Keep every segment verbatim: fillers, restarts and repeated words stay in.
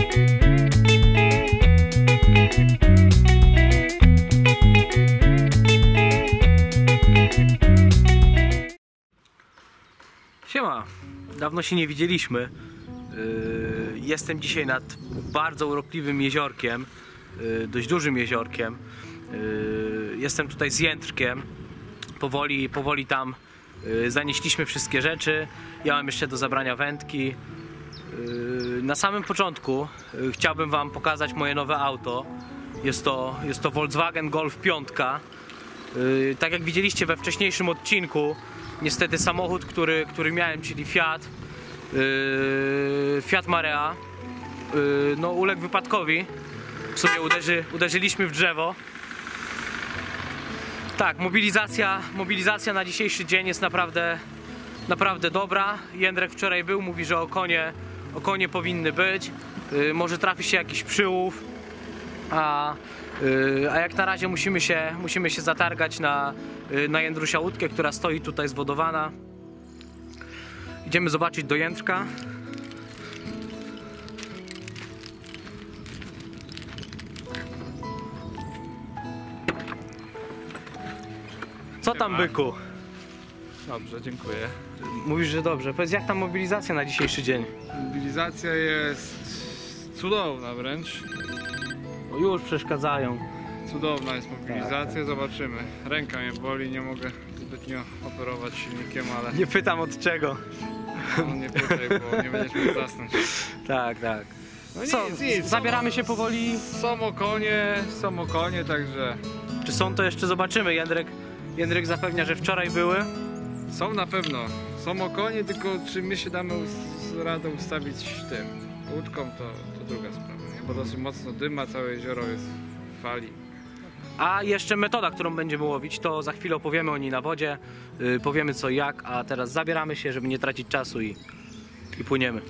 Siema, dawno się nie widzieliśmy. Jestem dzisiaj nad bardzo urokliwym jeziorkiem, dość dużym jeziorkiem. Jestem tutaj z Jędrkiem. Powoli, powoli tam zanieśliśmy wszystkie rzeczy. Ja mam jeszcze do zabrania wędki. Na samym początku chciałbym wam pokazać moje nowe auto. Jest to, jest to Volkswagen Golf pięć. Tak jak widzieliście we wcześniejszym odcinku, niestety samochód, który, który miałem, czyli Fiat, yy, Fiat Marea, yy, no uległ wypadkowi. W sumie uderzy, uderzyliśmy w drzewo. Tak, mobilizacja, mobilizacja na dzisiejszy dzień jest naprawdę, naprawdę dobra. Jędrek wczoraj był, mówi, że okonie, okonie powinny być. Yy, może trafi się jakiś przyłów. A, yy, a jak na razie musimy się, musimy się zatargać na, yy, na Jędrusia łódkę, która stoi tutaj zwodowana. Idziemy zobaczyć do Jędrka. Co tam, byku? Dobrze, dziękuję. Mówisz, że dobrze. Powiedz, jak tam mobilizacja na dzisiejszy dzień? Mobilizacja jest cudowna wręcz. O, już przeszkadzają. Cudowna jest mobilizacja, zobaczymy. Ręka mnie boli, nie mogę zbytnio operować silnikiem, ale... Nie pytam od czego. No nie pytaj, bo nie będziesz mógł zasnąć. Tak, tak. No Co, nic, nic. zabieramy się powoli. Są okonie, są okonie, także... Czy są, to jeszcze zobaczymy. Jędrek, Jędrek zapewnia, że wczoraj były. Są na pewno. Są okonie, tylko czy my się damy radę ustawić tym łódką, to, to druga sprawa, nie? Bo dosyć mocno dyma, całe jezioro jest w fali. A jeszcze metoda, którą będziemy łowić, to za chwilę opowiemy o niej na wodzie, yy, powiemy co i jak, a teraz zabieramy się, żeby nie tracić czasu i, i płyniemy.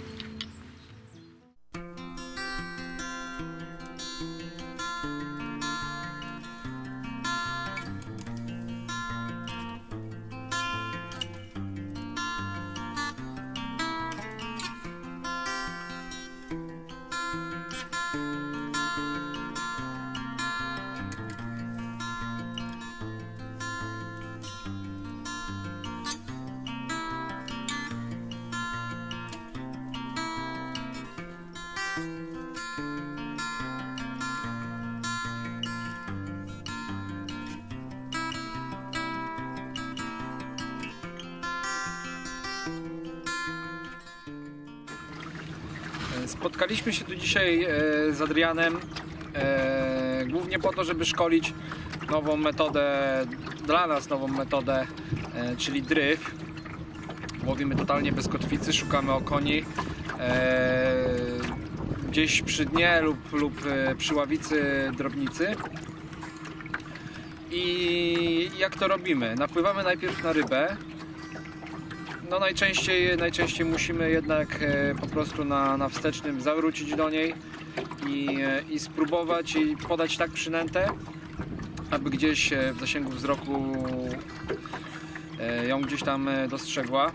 Spotkaliśmy się tu dzisiaj z Adrianem e, głównie po to, żeby szkolić nową metodę, dla nas nową metodę, e, czyli dryf. Łowimy totalnie bez kotwicy, szukamy okoni e, gdzieś przy dnie lub, lub przy ławicy drobnicy. I jak to robimy? Napływamy najpierw na rybę. No najczęściej, najczęściej musimy jednak e, po prostu na, na wstecznym zawrócić do niej i, e, i spróbować i podać tak przynętę, aby gdzieś e, w zasięgu wzroku e, ją gdzieś tam e, dostrzegła.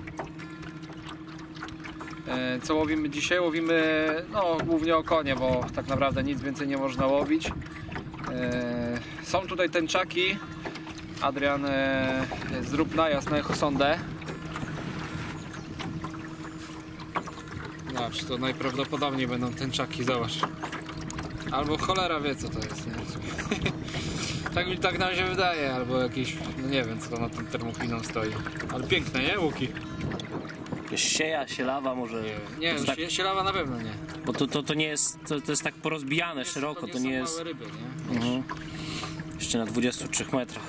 E, co łowimy dzisiaj? Łowimy no, głównie okonie, bo tak naprawdę nic więcej nie można łowić. E, są tutaj tęczaki. Adrian, e, zrób najazd na echosondę. Zobacz, to najprawdopodobniej będą tęczaki, zobacz. Albo cholera wie co to jest, nie? Tak mi tak nam się wydaje, albo jakieś, no nie wiem co na tym termopiną stoi. Ale piękne, nie? Łuki. Sieja, sielawa może... Nie, nie tak... sielawa na pewno nie. Bo to, to, to nie jest, to, to jest tak porozbijane jest, szeroko, to nie, to nie są jest... małe ryby, nie? Mhm. Jeszcze na dwudziestu trzech metrach.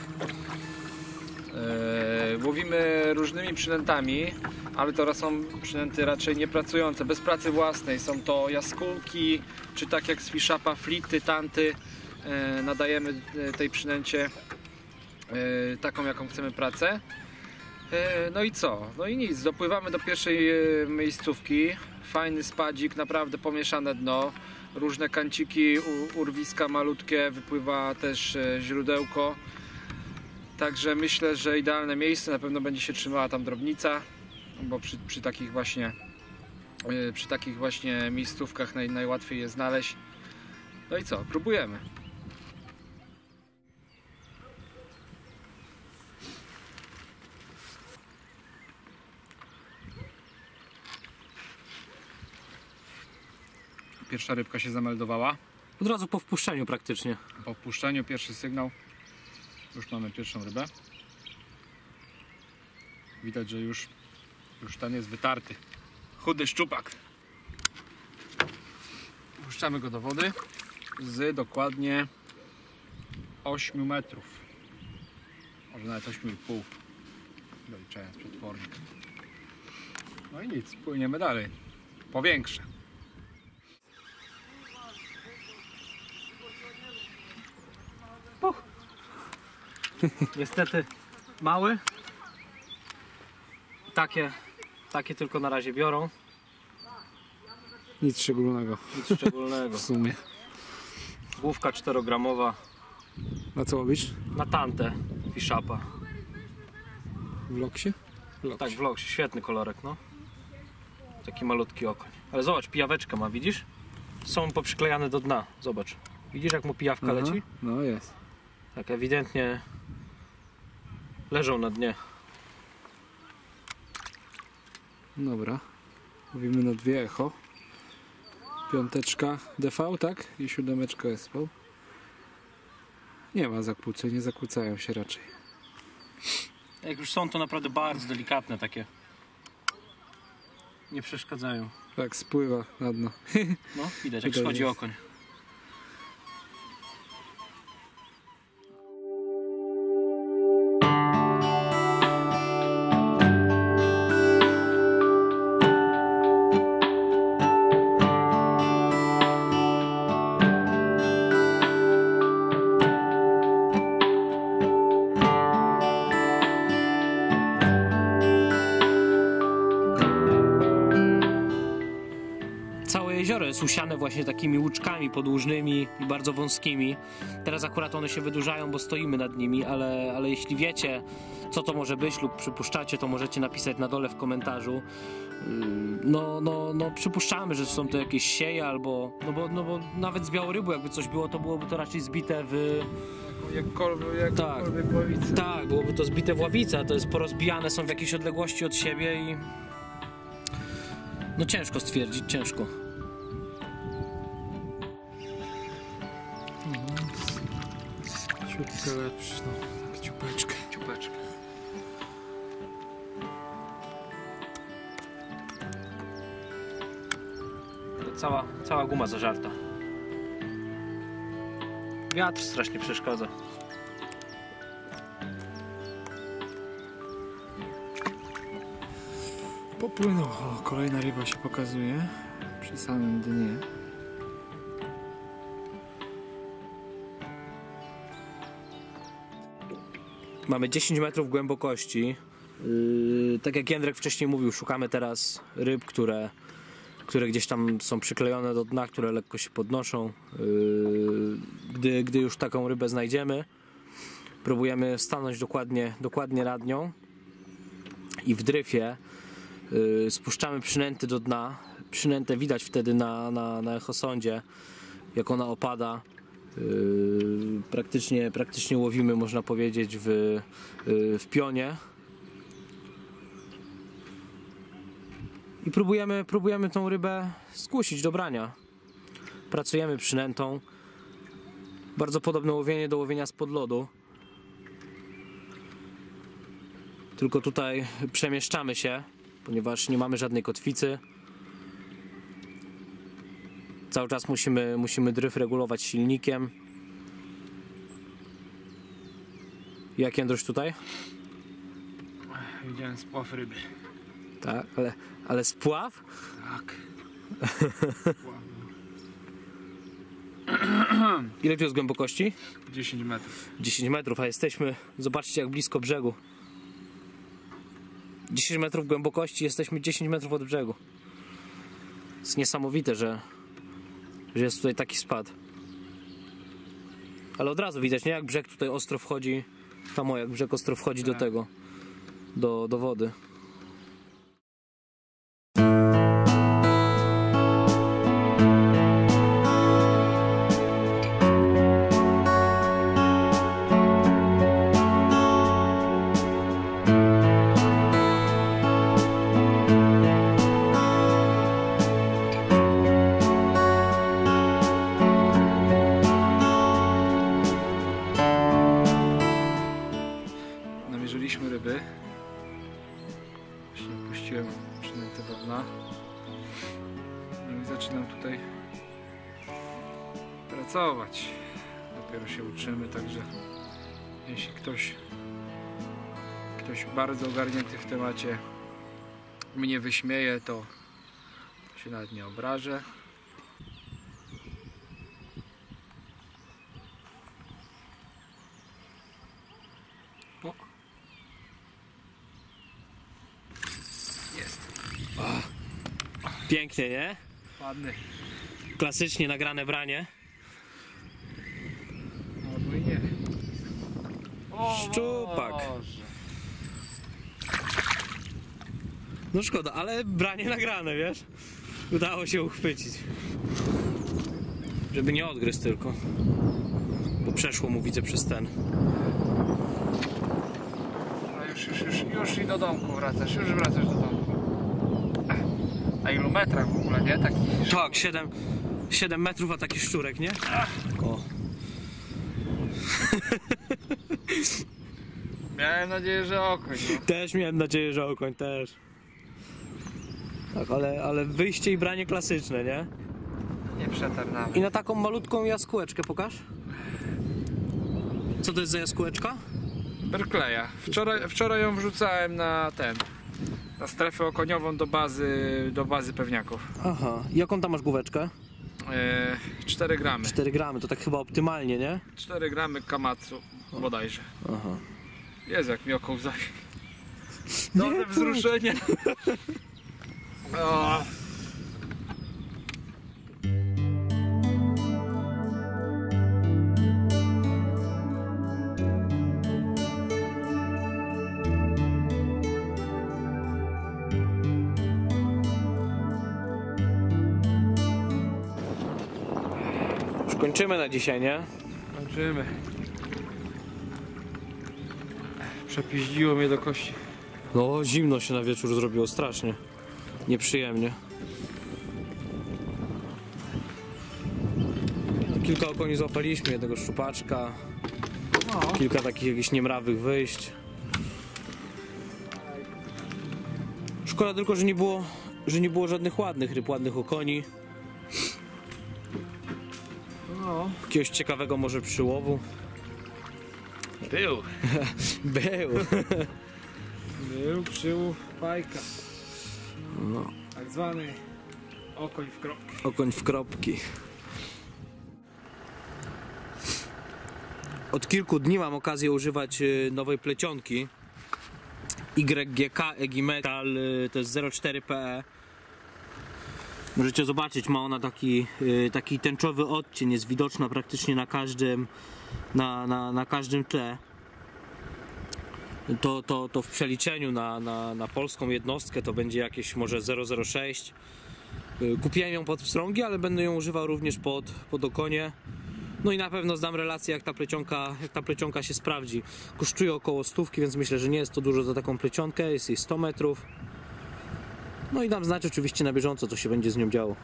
Yy, łowimy różnymi przynętami, ale to są przynęty raczej niepracujące, bez pracy własnej. Są to jaskółki, czy tak jak z Fish-Upa, flity, tanty. Yy, nadajemy tej przynęcie yy, taką, jaką chcemy pracę. Yy, no i co? No i nic, dopływamy do pierwszej yy, miejscówki. Fajny spadzik, naprawdę pomieszane dno. Różne kanciki, urwiska malutkie, wypływa też yy, źródełko. Także myślę, że idealne miejsce, na pewno będzie się trzymała tam drobnica, bo przy, przy takich właśnie Yy, przy takich właśnie miejscówkach naj, najłatwiej je znaleźć. No i co? Próbujemy. Pierwsza rybka się zameldowała. Od razu po wpuszczeniu praktycznie. Po wpuszczeniu pierwszy sygnał. Już mamy pierwszą rybę. Widać, że już, już ten jest wytarty. Chudy szczupak. Puszczamy go do wody z dokładnie ośmiu metrów. Może nawet ośmiu i pół. Doliczając przetwornik. No i nic, płyniemy dalej. Po większe. Niestety mały. Takie, takie tylko na razie biorą. Nic szczególnego. Nic szczególnego. W sumie. Główka czterogramowa. Na co łowisz? Na tantę Fish-Upa. W loksie? Tak, w loksie. Świetny kolorek, no. Taki malutki okoń. Ale zobacz, pijaweczkę ma, widzisz? Są poprzyklejane do dna. Zobacz. Widzisz, jak mu pijawka Aha, leci? no jest. Tak, ewidentnie leżą na dnie. Dobra. Mówimy na dwie echo. Piąteczka D V, tak? I siódemeczka S V. Nie ma zakłóceń, nie zakłócają się raczej. Jak już są, to naprawdę bardzo delikatne takie. Nie przeszkadzają. Tak, spływa na dno. No, widać, jak Tutaj schodzi jest. okoń. Całe jezioro jest usiane właśnie takimi łuczkami podłużnymi i bardzo wąskimi. Teraz akurat one się wydłużają, bo stoimy nad nimi, ale, ale jeśli wiecie, co to może być lub przypuszczacie, to możecie napisać na dole w komentarzu. No, no, no przypuszczamy, że są to jakieś sieje albo... No bo, no bo nawet z białorybu jakby coś było, to byłoby to raczej zbite w... Jakkolwiek, jakkolwiek ławicy. Tak, byłoby to zbite w ławicę, a to jest porozbijane, są w jakiejś odległości od siebie i... No ciężko stwierdzić, ciężko. Ciutkę lepszy, no. Tak, ciupeczkę. Ciupeczkę. Cała, cała guma zażarta. Wiatr strasznie przeszkadza. Popłynął. O, kolejna ryba się pokazuje przy samym dnie. Mamy dziesięć metrów głębokości. Yy, tak jak Jędrek wcześniej mówił, szukamy teraz ryb, które, które gdzieś tam są przyklejone do dna, które lekko się podnoszą. Yy, gdy, gdy już taką rybę znajdziemy, próbujemy stanąć dokładnie, dokładnie nad nią i w dryfie yy, spuszczamy przynęty do dna. Przynętę widać wtedy na, na, na echosondzie, jak ona opada. Yy, praktycznie, praktycznie łowimy, można powiedzieć, w, yy, w pionie i próbujemy, próbujemy tą rybę skusić do brania. Pracujemy przynętą. Bardzo podobne łowienie do łowienia spod lodu, tylko tutaj przemieszczamy się, ponieważ nie mamy żadnej kotwicy. Cały czas musimy, musimy dryf regulować silnikiem. Jak, Jędruś, tutaj? Widziałem spław ryby. Tak, ale, ale spław? Tak. Ile tu jest głębokości? dziesięć metrów. dziesięć metrów, a jesteśmy, zobaczcie jak blisko brzegu. dziesięć metrów głębokości, jesteśmy dziesięć metrów od brzegu. Jest niesamowite, że, że jest tutaj taki spad. Ale od razu widać, nie? Jak brzeg tutaj ostro wchodzi, tam o, jak brzeg ostro wchodzi do tego, do, do wody. tutaj pracować. Dopiero się uczymy, także jeśli ktoś ktoś bardzo ogarnięty w temacie mnie wyśmieje, to się nawet nie obrażę. O. Jest. Pięknie, nie? Ładny. Klasycznie nagrane branie. Albo i nie. O, Szczupak. Boże. No szkoda, ale branie nagrane, wiesz? Udało się uchwycić. Żeby nie odgryzł tylko. Bo przeszło mu, widzę, przez ten. No już, już, już, już i do domku wracasz, już wracasz do domku. Na ilu metrach w ogóle, nie? Taki... Tak, siedem metrów, a taki szczurek, nie? O. Miałem nadzieję, że okoń. No. Też miałem nadzieję, że okoń też. Tak, ale, ale wyjście i branie klasyczne, nie? Nie przetarł nawet. I na taką malutką jaskółeczkę pokaż. Co to jest za jaskółeczka? Berkleya. Wczoraj, wczoraj ją wrzucałem na ten, na strefę okoniową do bazy, do bazy pewniaków. Aha. Jaką tam masz główeczkę? E, cztery gramy. cztery gramy, to tak chyba optymalnie, nie? cztery gramy Kamatsu bodajże. Aha. Jezu, jak mi oko łzawi. Dobre wzruszenie. O. Już kończymy na dzisiaj, nie? Kończymy. Przepiździło mnie do kości. No, zimno się na wieczór zrobiło, strasznie. Nieprzyjemnie. Kilka okoni złapaliśmy, jednego szczupaczka. No. Kilka takich jakichś niemrawych wyjść. Szkoda tylko, że nie było, że nie było żadnych ładnych ryb, ładnych okoni. No. Jakiegoś ciekawego może przyłowu. Był. Był. Był przyłów fajka. No. Tak zwany okoń w kropki. Okoń w kropki. Od kilku dni mam okazję używać y, nowej plecionki Y G K Egimetal, y, to jest zero cztery P E. Możecie zobaczyć, ma ona taki, y, taki tęczowy odcień, jest widoczna praktycznie na każdym, na, na, na każdym tle. To, to, to w przeliczeniu na, na, na polską jednostkę to będzie jakieś może zero zero sześć. Kupiłem ją pod pstrągi, ale będę ją używał również pod, pod okonie. No i na pewno zdam relację, jak ta plecionka, jak ta plecionka się sprawdzi. Kosztuje około stówki, więc myślę, że nie jest to dużo za taką plecionkę. Jest jej sto metrów. No i dam znać oczywiście na bieżąco, co się będzie z nią działo.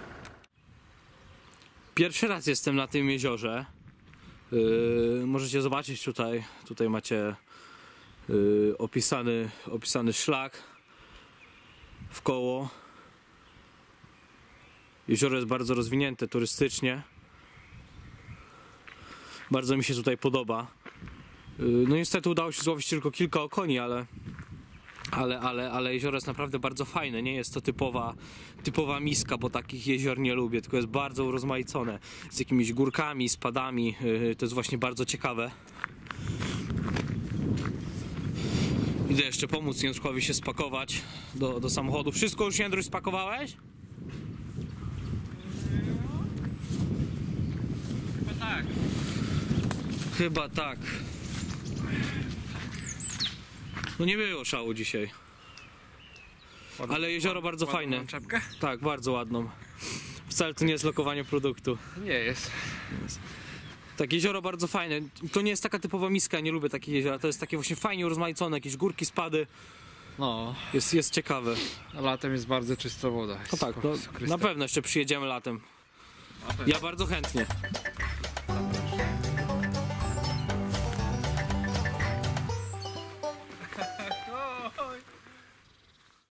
Pierwszy raz jestem na tym jeziorze. Yy, możecie zobaczyć tutaj, tutaj macie yy, opisany, opisany szlak w koło. Jezioro jest bardzo rozwinięte turystycznie. Bardzo mi się tutaj podoba. No niestety udało się złowić tylko kilka okoni, ale, ale, ale, ale jezioro jest naprawdę bardzo fajne. Nie jest to typowa, typowa miska, bo takich jezior nie lubię, tylko jest bardzo urozmaicone. Z jakimiś górkami, spadami. To jest właśnie bardzo ciekawe. Idę jeszcze pomóc Jędrkowi się spakować do, do samochodu. Wszystko już, Jędruś, spakowałeś? Chyba tak. Chyba tak. No nie było szału dzisiaj. Ładną, Ale jezioro bardzo ładną fajne. czapkę? Tak, bardzo ładną. Wcale to nie jest lokowanie produktu. Nie jest. Tak, jezioro bardzo fajne. To nie jest taka typowa miska, nie lubię takich jezior. To jest takie właśnie fajnie urozmaicone, jakieś górki, spady. No. Jest, jest ciekawe. A latem jest bardzo czysta woda. No tak, no, na pewno jeszcze przyjedziemy latem. Ja bardzo chętnie.